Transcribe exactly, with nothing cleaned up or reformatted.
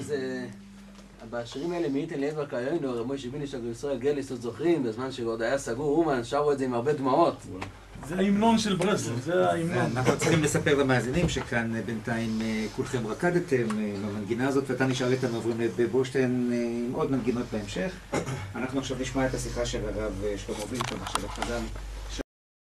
זה... בשירים האלה מאיתן ליאל וקיינו, רמוי שביני שגו ישראל גליס, עוד זוכרים, בזמן שעוד היה סגור אומן, שרו את זה עם הרבה דמעות. זה ההמנון של ברסלב, זה ההמנון. אנחנו צריכים לספר למאזינים שכאן בינתיים כולכם רקדתם עם המנגינה הזאת, ואתה נשאר איתנו עוברים בבושטיין עם עוד מנגינות בהמשך. אנחנו עכשיו נשמע את השיחה של הרב שלמה וילטון, של החזן.